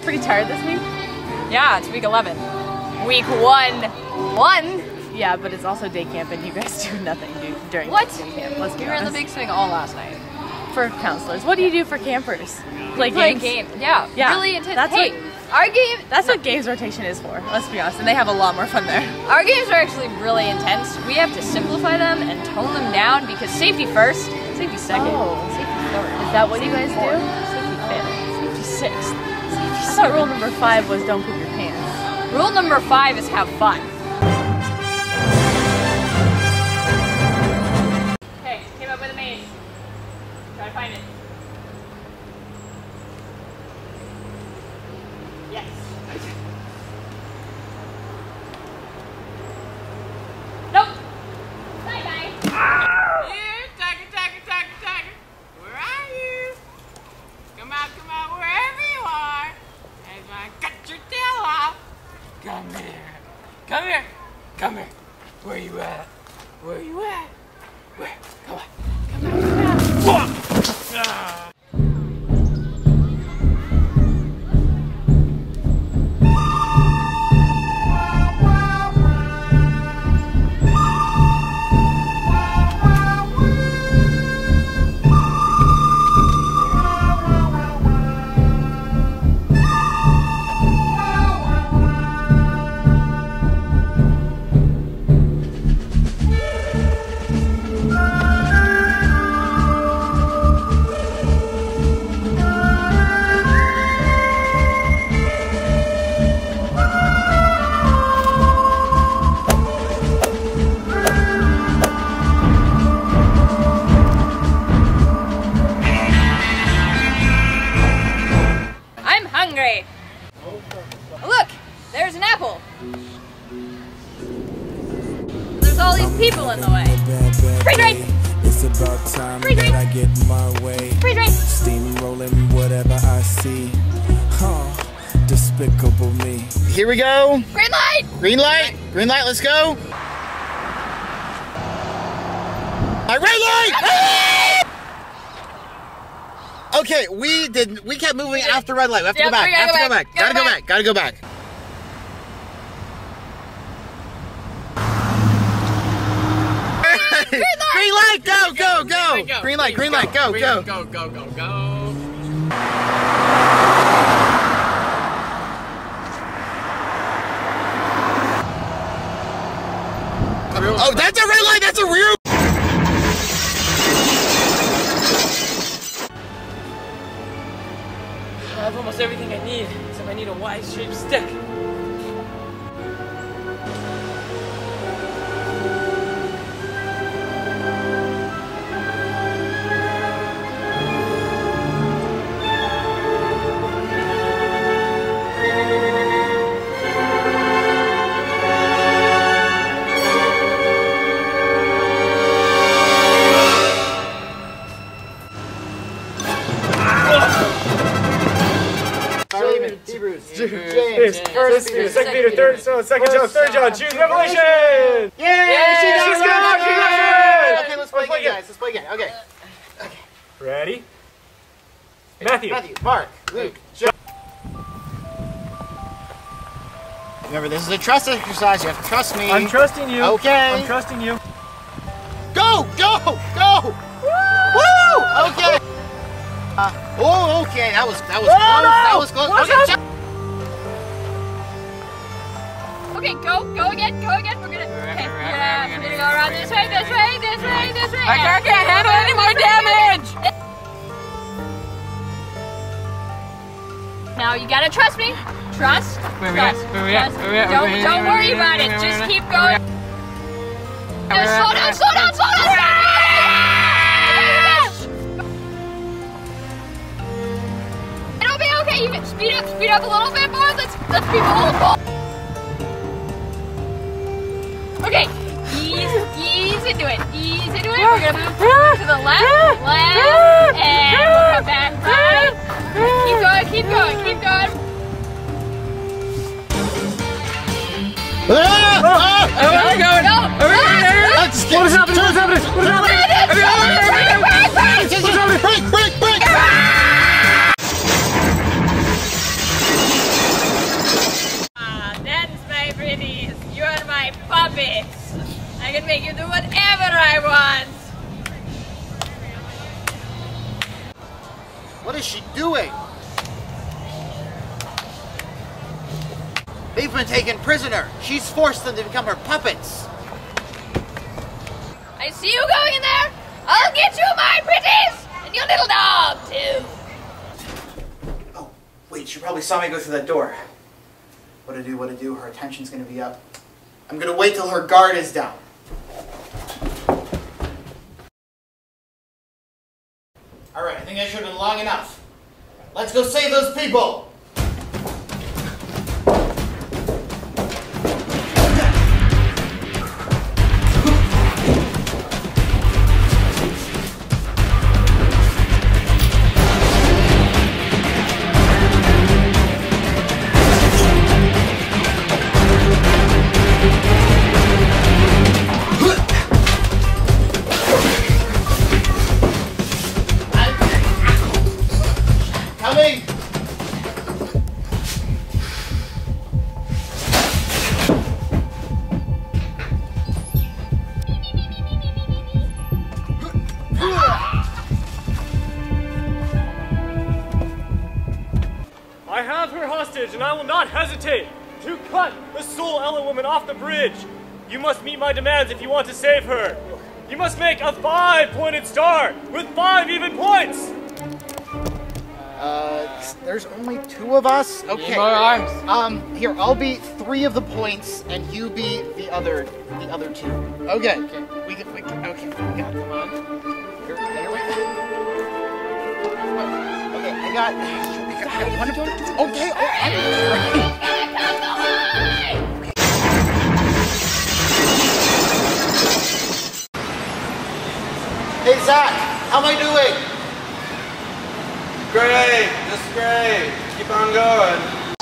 pretty tired this week? Yeah, it's week 11. Week 1. Yeah, but it's also day camp and you guys do nothing during day camp. Let's be honest. We were in the big swing all last night. For counselors. What do you do for campers? Play games? Yeah, really intense. That's what games rotation is for, let's be honest, and they have a lot more fun there. Our games are actually really intense. We have to simplify them and tone them down because safety first, safety second, safety third. Is that what you guys do? Safety fifth, safety sixth, safety I thought rule number 5 was don't poop your pants. Rule number 5 is have fun. Okay, came up with a maze. Try to find it. Yes. Nope. Bye bye. You, tiger. Where are you? Come out, wherever you are. As I cut your tail off. Come here. Where you at? Where? Come on. Ah. Look, there's an apple. There's all these people in the way. Freeze race! It's about time that I get my way. Freeze race! Steamrolling whatever I see. Despicable me. Here we go. Green light! Green light, let's go. Red light! Okay, we kept moving after red light. We have to go back. Gotta go back. Green light, go. Green light, go. Oh, that's a red light, that's a rear. I have almost everything I need, except I need a Y-shaped stick. James, first Peter, second Peter, third John, choose Revelation! Yay! She's good! Okay, let's play again, guys. Let's play again. Okay. Ready? Matthew, Mark, Luke, John. Remember, this is a trust exercise. You have to trust me. I'm trusting you. Okay. I'm trusting you. Go! Woo! Okay. Okay. That was close. No! That was close. Okay, go again. We're gonna go around this way. I can't handle any more damage! Now you gotta trust me. Trust. Don't worry about it. Just keep going. Just slow down. It'll be okay. You can speed up a little bit more. Let's be bold. Okay, ease into it. We're gonna move to the left, and we'll come back right. Keep going. What is happening? Break! make you do whatever I want. What is she doing? They've been taken prisoner. She's forced them to become her puppets. I see you going in there. I'll get you, my pretties, and your little dog too. Oh, wait, she probably saw me go through that door. What to do, her attention's gonna be up. I'm gonna wait till her guard is down. Alright, I think I should have been long enough. Let's go save those people! Coming! I have her hostage, and I will not hesitate to cut the Soul Ella woman off the bridge. You must meet my demands if you want to save her. You must make a 5-pointed star with 5 even points. There's only 2 of us? Okay. More arms. Here, I'll be 3 of the points, and you be the other 2. Okay. Okay, we got it. Come on. Here we go. Okay, I got one. Okay, I'm Hey, Zach, how am I doing? Great, just great. Keep on going.